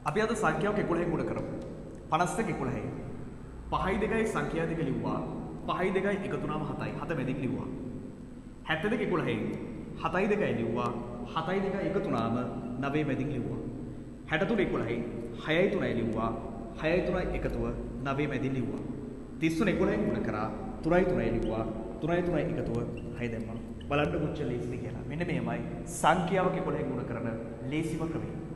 අපි අද සංඛ්‍යාව 11 ගුණ කරමු. 52 11. 5යි 2යි සංඛ්‍යා දෙක ලිව්වා. 5යි 2යි එකතු වුණාම 7යි. 7 මැදින් ලිව්වා. 72 11න් 7යි 2යි ලිව්වා. 7යි 2යි එකතු වුණාම 9 මැදින් ලිව්වා. 63 11න් 6යි 3යි ලිව්වා. 6යි 3යි එකතුව 9 මැදින් ලිව්වා. 33 11න් ගුණ කරා. 3යි 3යි ලිව්වා. 3යි 3යි එකතුව 6 දැම්මා. බලන්න කොච්චර ලේසිද කියලා. මෙන්න මේමයි සංඛ්‍යාවක 11 ගුණ කරන ලේසිම ක්‍රමය.